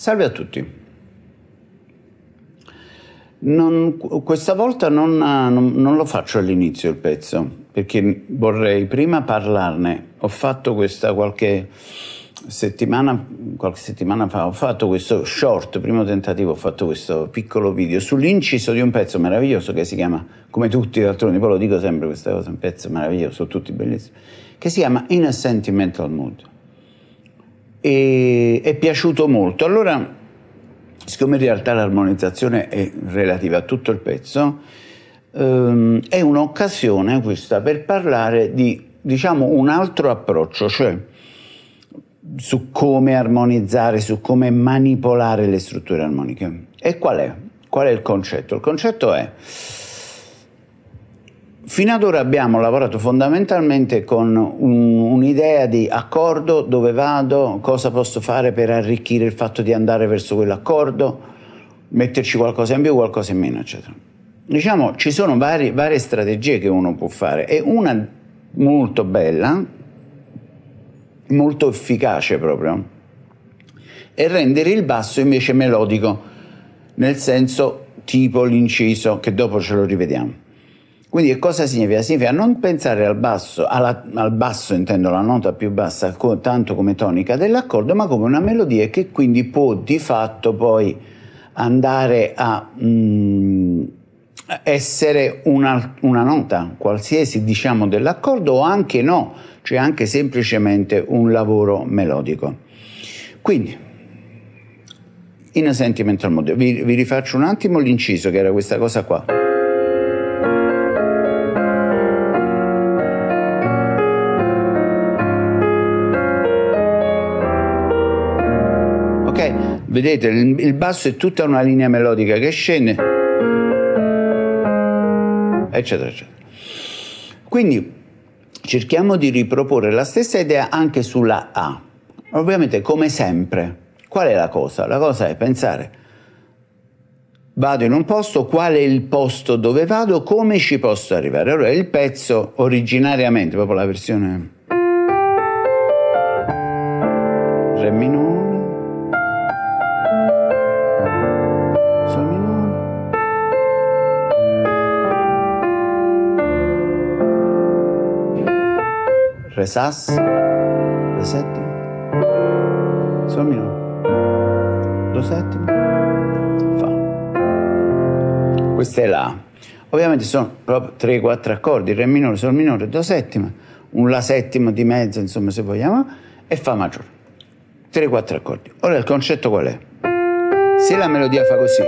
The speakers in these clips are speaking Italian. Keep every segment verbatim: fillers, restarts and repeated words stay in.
Salve a tutti. Non, questa volta non, non, non lo faccio all'inizio il pezzo, perché vorrei prima parlarne. Ho fatto questa qualche settimana, qualche settimana fa, ho fatto questo short, primo tentativo, ho fatto questo piccolo video sull'inciso di un pezzo meraviglioso che si chiama, come tutti d'altronde, poi lo dico sempre questa cosa, un pezzo meraviglioso, sono tutti bellissimi, che si chiama In a Sentimental Mood. E è piaciuto molto. Allora, siccome in realtà l'armonizzazione è relativa a tutto il pezzo, ehm, è un'occasione questa per parlare di, diciamo, un altro approccio, cioè su come armonizzare, su come manipolare le strutture armoniche. E qual è? Qual è il concetto? Il concetto è: fino ad ora abbiamo lavorato fondamentalmente con un, un'idea di accordo, dove vado, cosa posso fare per arricchire il fatto di andare verso quell'accordo, metterci qualcosa in più, qualcosa in meno, eccetera. Diciamo, ci sono vari, varie strategie che uno può fare, e una molto bella, molto efficace proprio, è rendere il basso invece melodico, nel senso tipo l'inciso, che dopo ce lo rivediamo. Quindi che cosa significa? Significa non pensare al basso, alla, al basso intendo la nota più bassa, co, tanto come tonica dell'accordo, ma come una melodia che quindi può di fatto poi andare a mm, essere una, una nota qualsiasi, diciamo, dell'accordo, o anche no, cioè anche semplicemente un lavoro melodico. Quindi, In a Sentimental Mood, vi, vi rifaccio un attimo l'inciso, che era questa cosa qua. Vedete, il, il basso è tutta una linea melodica che scende, eccetera, eccetera. Quindi cerchiamo di riproporre la stessa idea anche sulla A. Ovviamente, come sempre, qual è la cosa? La cosa è pensare: vado in un posto, qual è il posto dove vado, come ci posso arrivare? Allora, il pezzo originariamente, proprio la versione Re minore, Sol minore, Re sas, Re settima, Sol minore, Do settima, Fa. Questa è la A. Ovviamente sono proprio tre quattro accordi: Re minore, Sol minore, Do settima, un La settima di mezzo, insomma, se vogliamo, e Fa maggiore. tre quattro accordi. Ora il concetto qual è? Se la melodia fa così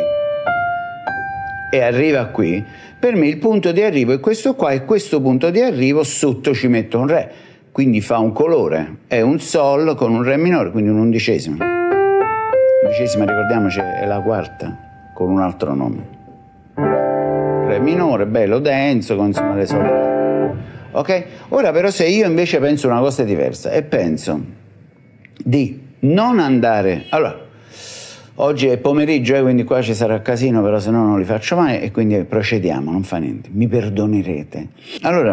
e arriva qui, per me il punto di arrivo è questo qua, e questo punto di arrivo sotto ci metto un Re, quindi fa un colore, è un Sol con un Re minore, quindi un'undicesima. Undicesima, ricordiamoci, è la quarta con un altro nome. Re minore, bello denso, con insomma le solite. Ok? Ora però, se io invece penso una cosa diversa e penso di non andare, allora, oggi è pomeriggio, eh, quindi qua ci sarà casino, però se no non li faccio mai, e quindi procediamo, non fa niente, mi perdonerete. Allora,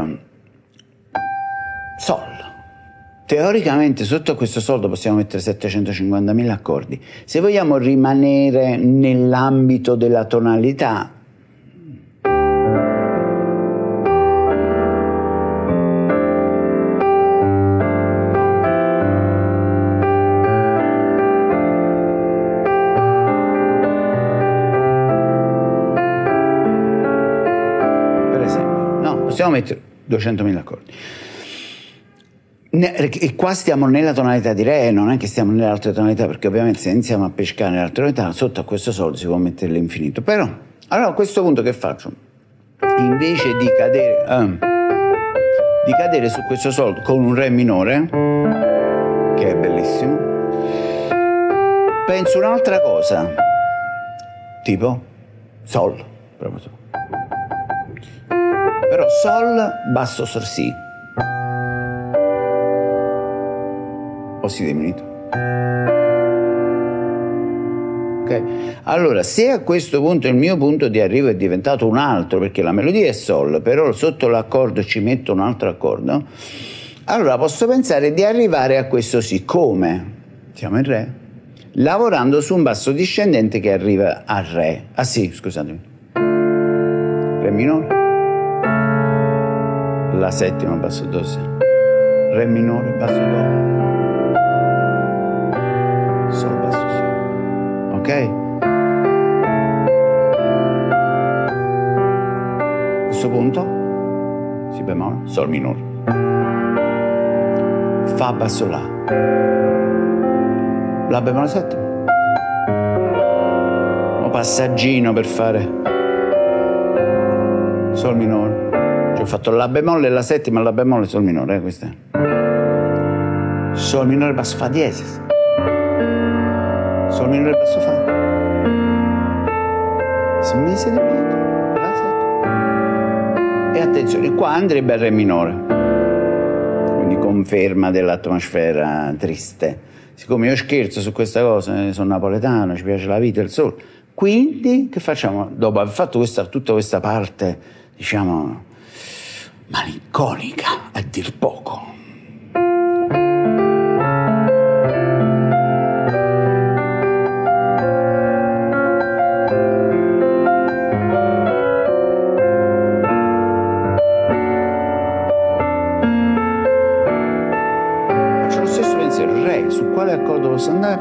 Sol. Teoricamente sotto questo Sol possiamo mettere settecentocinquantamila accordi. Se vogliamo rimanere nell'ambito della tonalità, possiamo mettere duecentomila accordi. E qua stiamo nella tonalità di Re, non è che stiamo nelle altre tonalità, perché ovviamente se iniziamo a pescare nelle altre tonalità, sotto a questo Sol si può mettere l'infinito. Però, allora a questo punto che faccio? Invece di cadere, eh, di cadere su questo Sol con un Re minore, che è bellissimo, penso un'altra cosa, tipo Sol, proprio Sol. Però Sol, basso, Sol, Si. O Si diminuito. Ok? Allora, se a questo punto il mio punto di arrivo è diventato un altro, perché la melodia è Sol, però sotto l'accordo ci metto un altro accordo, allora posso pensare di arrivare a questo Si. Come? Siamo in Re. lavorando su un basso discendente che arriva a Re. Ah sì, scusatemi. Re minore, la settima basso do, Re minore, basso do, Sol basso si. Ok? A questo punto Si bemolle, Sol minore, Fa basso La, La bemolle settima, un passaggino per fare Sol minore, cioè ho fatto La bemolle, La settima, La bemolle, Sol minore, eh, questa è. Sol minore, basso Fa diesis, Sol minore, basso Fa, smise di pietra, La settima, e attenzione, qua andrebbe a Re minore, quindi conferma dell'atmosfera triste. Siccome io scherzo su questa cosa, sono napoletano, ci piace la vita e il sole, quindi che facciamo? Dopo aver fatto questa, tutta questa parte, diciamo, malinconica, a dir poco, faccio lo stesso pensiero. Re, su quale accordo posso andare?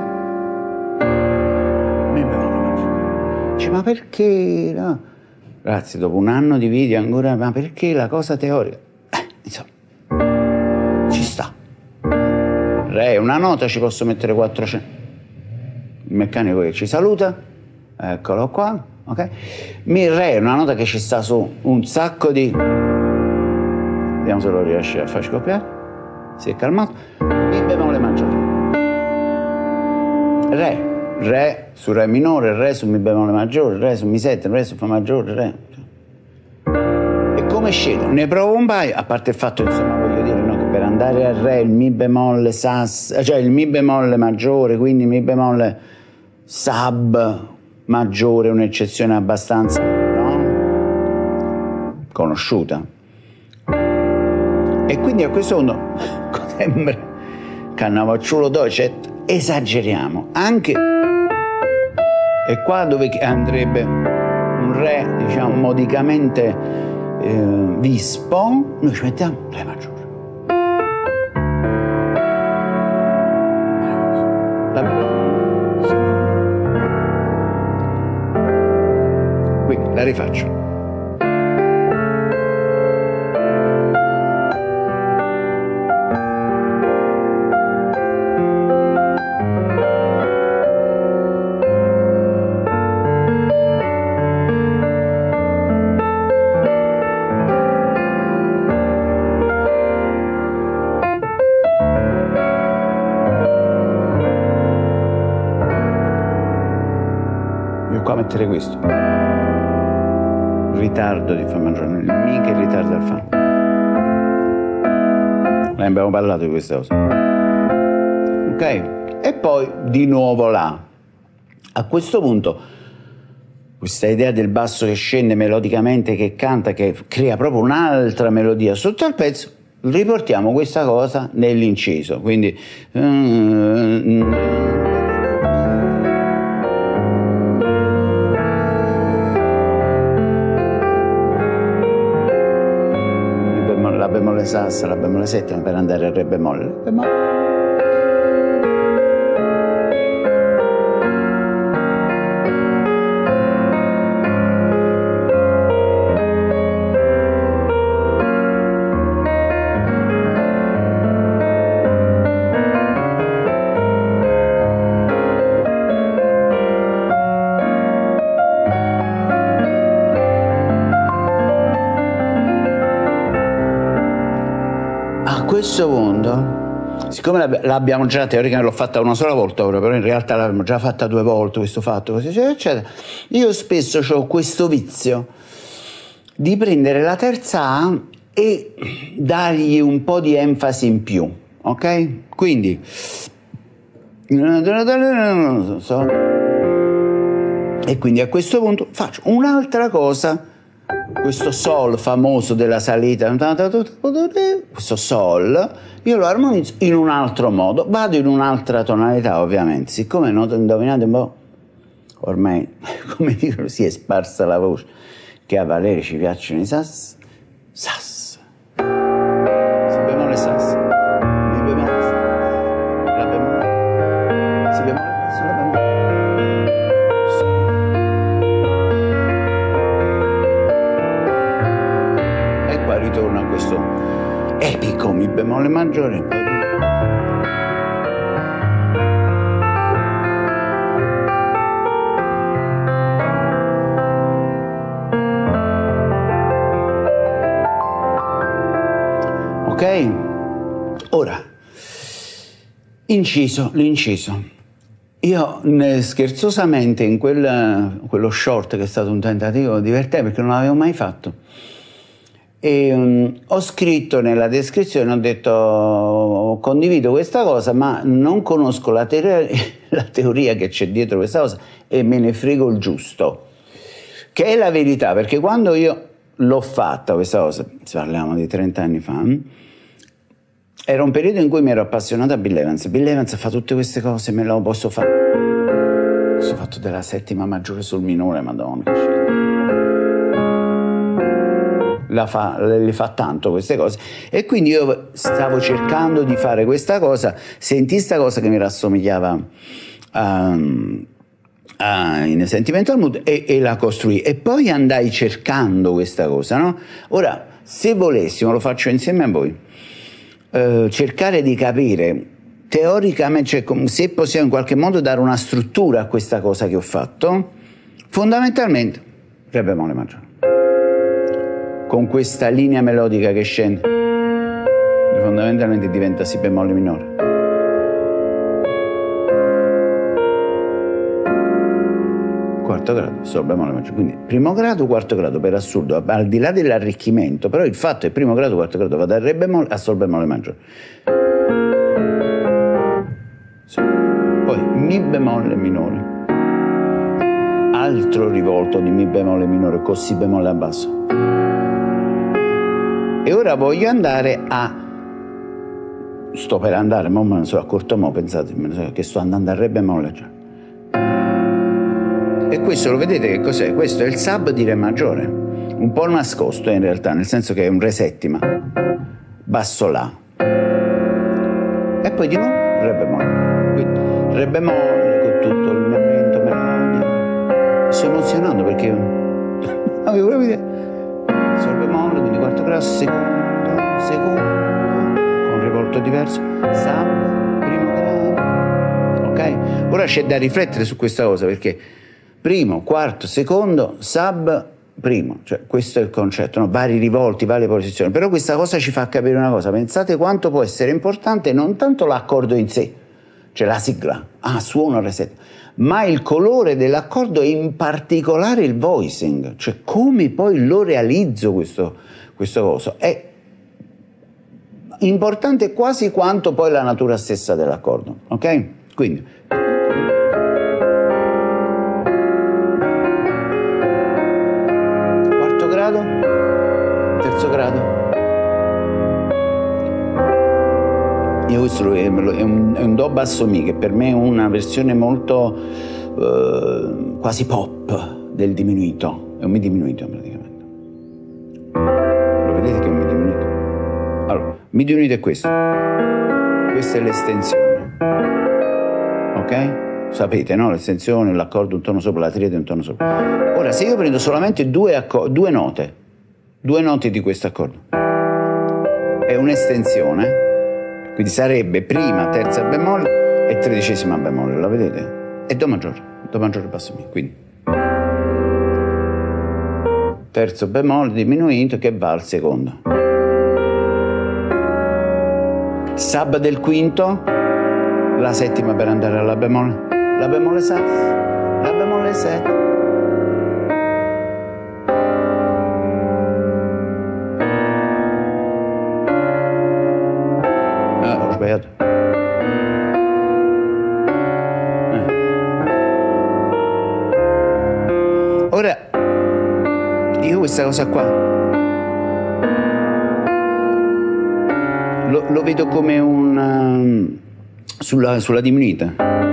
Mi bemolle maggiore. Dice, ma perché? No? Ragazzi, dopo un anno di video ancora, ma perché la cosa teorica? Eh, insomma, ci sta. Re, una nota ci posso mettere quattrocento. Il meccanico che ci saluta, eccolo qua, ok? Mi Re è una nota che ci sta su un sacco di... Vediamo se lo riesce a far scoppiare. Si è calmato. Mi bemolle maggiore. Re. Re su Re minore, Re su Mi bemolle maggiore, Re su Mi settima, Re su Fa maggiore, Re. E come scelgo? Ne provo un paio, a parte il fatto, insomma, voglio dire, no, che per andare a Re il Mi bemolle Sas, cioè il Mi bemolle maggiore, quindi Mi bemolle Sub maggiore, un'eccezione abbastanza, no? Conosciuta. E quindi a questo punto, sembra Cannavacciulo docet, esageriamo anche. E qua dove andrebbe un Re, diciamo, modicamente eh, vispo, noi ci mettiamo Re maggiore. Quindi la rifaccio. Qua mettere questo ritardo di Fa maggiore, il Mi che ritarda il Fa. Ne abbiamo parlato di questa cosa, ok? E poi di nuovo La. A questo punto questa idea del basso che scende melodicamente, che canta, che crea proprio un'altra melodia sotto al pezzo, riportiamo questa cosa nell'inciso, quindi La bemolle sassa, la bemolle settima per andare a Re bemolle. bemolle. A questo punto, siccome l'abbiamo già teoricamente, l'ho fatta una sola volta ora, però in realtà l'abbiamo già fatta due volte questo fatto, così eccetera, eccetera, io spesso ho questo vizio di prendere la terza A e dargli un po' di enfasi in più, ok? Quindi e quindi a questo punto faccio un'altra cosa questo sol famoso della salita, questo sol, io lo armonizzo in un altro modo, vado in un'altra tonalità ovviamente, siccome indovinate un po', ormai come dicono si è sparsa la voce che a Valerio ci piacciono i sas, sas, si bemolle sas, mi bemolle sas, la bemolle, si bemolle basso, la bemolle. Ritorno a questo epico mi bemolle maggiore. Ok? Ora, inciso, l'inciso. Io scherzosamente in quel, quello short, che è stato un tentativo divertente perché non l'avevo mai fatto, e um, ho scritto nella descrizione, ho detto condivido questa cosa ma non conosco la, teoria, la teoria che c'è dietro questa cosa e me ne frego il giusto, che è la verità, perché quando io l'ho fatta questa cosa, parliamo di trenta anni fa, era un periodo in cui mi ero appassionato a Bill Evans. Bill Evans fa tutte queste cose, me lo posso fare, ho fatto della settima maggiore sul minore, madonna che scena. La fa, le fa tanto queste cose, e quindi io stavo cercando di fare questa cosa, sentii sta cosa che mi rassomigliava a, a, in Sentimental Mood e, e la costruì, e poi andai cercando questa cosa, no? Ora, se volessimo, lo faccio insieme a voi, eh, cercare di capire teoricamente, cioè, se possiamo in qualche modo dare una struttura a questa cosa che ho fatto, fondamentalmente re bemolle maggiore, con questa linea melodica che scende, fondamentalmente diventa si bemolle minore. Quarto grado, sol bemolle maggiore. Quindi primo grado, quarto grado, per assurdo, al di là dell'arricchimento, però il fatto è primo grado, quarto grado, va dal re bemolle a sol bemolle maggiore. Poi mi bemolle minore, altro rivolto di mi bemolle minore con si bemolle a basso. E ora voglio andare a, sto per andare, ma me ne sono accorto, mo pensate, me ne so, che sto andando a re bemolle già. E questo lo vedete che cos'è? Questo è il sub di re maggiore, un po' nascosto in realtà, nel senso che è un re settima, basso la, e poi di nuovo re bemolle. Quindi re bemolle con tutto il momento melodico. Sto emozionando perché avevo proprio idea. Sol bemolle, quindi quarto grado, secondo, secondo, con rivolto diverso, sub, primo grado, ok? Ora c'è da riflettere su questa cosa, perché primo, quarto, secondo, sub, primo, cioè questo è il concetto, no? Vari rivolti, varie posizioni, però questa cosa ci fa capire una cosa, pensate quanto può essere importante non tanto l'accordo in sé, cioè la sigla, ah, suono re settima, ma il colore dell'accordo e in particolare il voicing, cioè come poi lo realizzo questo, questo coso, è importante quasi quanto poi la natura stessa dell'accordo, ok? Quindi quarto grado, terzo grado. Io questo è un, è un do basso mi, che per me è una versione molto eh, quasi pop del diminuito, è un mi diminuito praticamente. Lo vedete che è un mi diminuito? Allora, mi diminuito è questo, questa è l'estensione, ok? Sapete, no? L'estensione, l'accordo, un tono sopra, la triade, un tono sopra. Ora, se io prendo solamente due, due note, due note di questo accordo, è un'estensione. Quindi sarebbe prima, terza bemolle e tredicesima bemolle, la vedete? E do maggiore, do maggiore basso mi, quindi terzo bemolle diminuito che va al secondo. Sub del quinto, la settima per andare alla bemolle, la bemolle sas, la bemolle sette. Ah, ho sbagliato. Eh. Ora, io questa cosa qua lo, lo vedo come un um, sulla, sulla diminuita.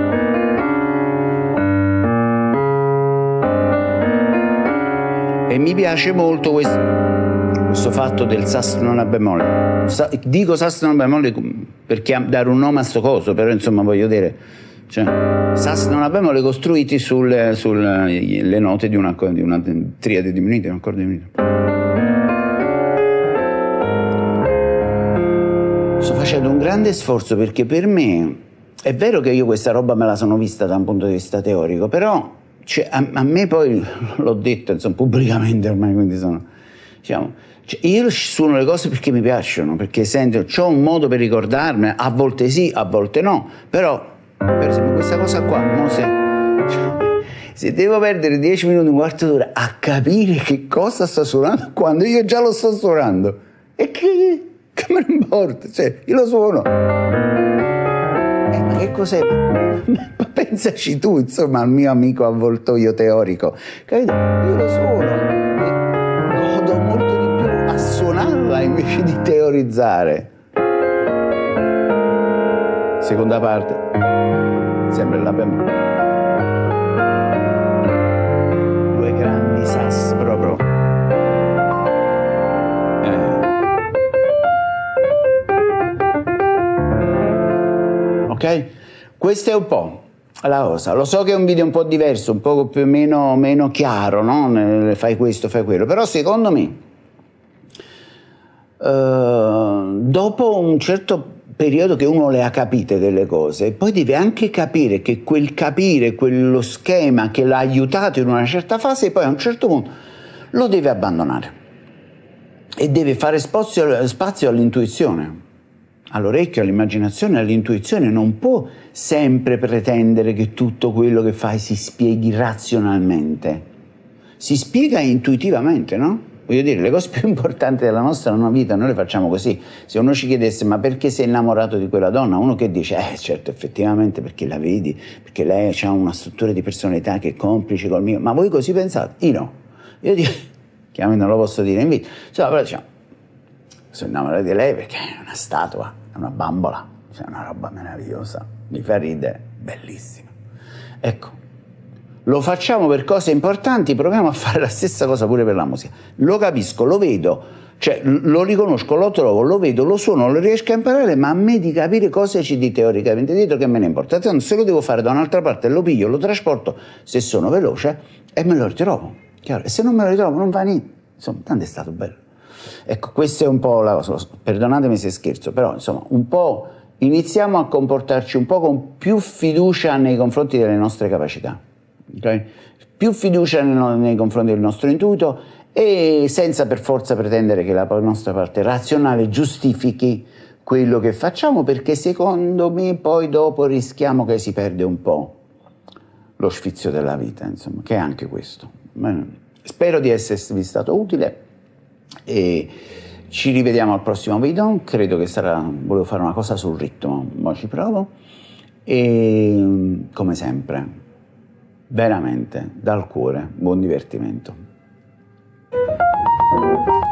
E mi piace molto questo, questo fatto del sasso non a bemolle. Sa, dico sasso non a bemolle perché dare un nome a sto coso, però insomma voglio dire, cioè, sassi non a bemolle costruiti sulle, sulle note di una, di una triade diminuita, un accordo diminuito. Sto facendo un grande sforzo perché per me è vero che io questa roba me la sono vista da un punto di vista teorico, però cioè, a, a me poi l'ho detto insomma, pubblicamente ormai, quindi sono diciamo, cioè, io suono le cose perché mi piacciono, perché sento, ho un modo per ricordarmene, a volte sì, a volte no, però per esempio questa cosa qua, mo se, se devo perdere dieci minuti, un quarto d'ora a capire che cosa sto suonando quando io già lo sto suonando, e che, che me ne importa, cioè io lo suono. Eh, ma che cos'è? Ma pensaci tu, insomma, al mio amico avvoltoio teorico, capito? Io lo suono e godo molto di più a suonarla invece di teorizzare. Seconda parte, sempre la bemolle. Due grandi sassi proprio. Eh. Ok? Questo è un po' la cosa. Lo so che è un video un po' diverso, un po' più o meno, meno chiaro, no? Fai questo, fai quello, però secondo me uh, dopo un certo periodo che uno le ha capite delle cose, poi deve anche capire che quel capire, quello schema che l'ha aiutato in una certa fase, poi a un certo punto lo deve abbandonare e deve fare spazio, spazio all'intuizione, all'orecchio, all'immaginazione, all'intuizione. Non può sempre pretendere che tutto quello che fai si spieghi razionalmente, si spiega intuitivamente, no? Voglio dire, le cose più importanti della nostra vita noi le facciamo così. Se uno ci chiedesse ma perché sei innamorato di quella donna, uno che dice eh certo effettivamente perché la vedi, perché lei ha una struttura di personalità che è complice col mio, ma voi così pensate? Io no, io dico, chiaramente non lo posso dire in video, cioè, però diciamo sono innamorato di lei perché è una statua, è una bambola, è una roba meravigliosa, mi fa ridere, bellissima. Ecco, lo facciamo per cose importanti, proviamo a fare la stessa cosa pure per la musica. Lo capisco, lo vedo, cioè lo riconosco, lo trovo, lo vedo, lo suono, lo riesco a imparare, ma a me di capire cosa ci di teoricamente dietro che me ne importa. Tanto se lo devo fare da un'altra parte, lo piglio, lo trasporto, se sono veloce, e me lo ritrovo. Chiaro? E se non me lo ritrovo non va niente. Insomma, tanto è stato bello. Ecco, questa è un po' la cosa, perdonatemi se scherzo, però insomma, un po' iniziamo a comportarci un po' con più fiducia nei confronti delle nostre capacità. Okay? Più fiducia nei, nei confronti del nostro intuito e senza per forza pretendere che la nostra parte razionale giustifichi quello che facciamo, perché secondo me poi dopo rischiamo che si perde un po' lo sfizio della vita, insomma, che è anche questo. Bene. Spero di esservi stato utile e ci rivediamo al prossimo video. Credo che sarà, volevo fare una cosa sul ritmo, ma ci provo, e come sempre veramente dal cuore buon divertimento.